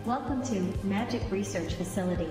Welcome to Magic Research Facility.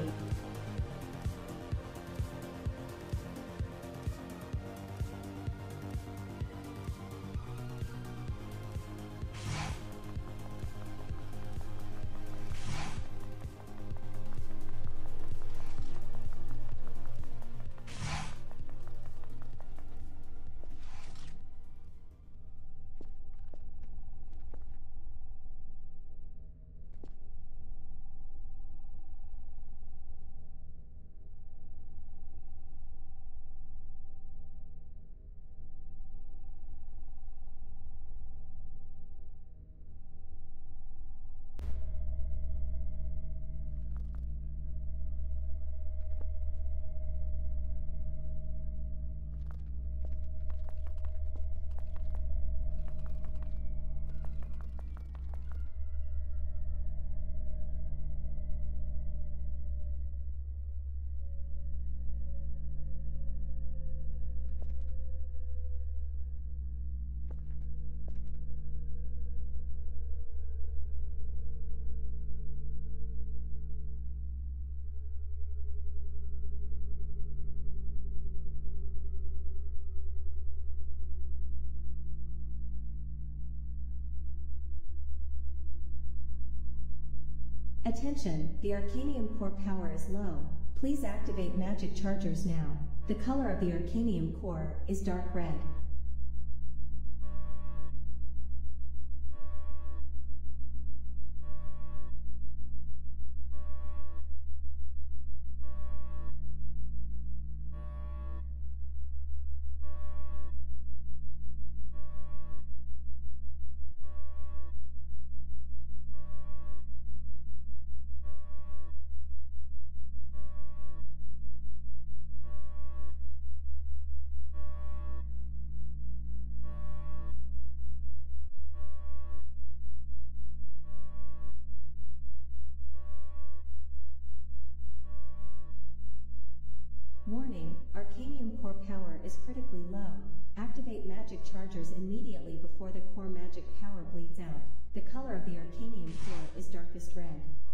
Attention, the Arcanium core power is low. Please activate magic chargers now. The color of the Arcanium core is dark red. Warning, Arcanium core power is critically low. Activate magic chargers immediately before the core magic power bleeds out. The color of the Arcanium core is darkest red.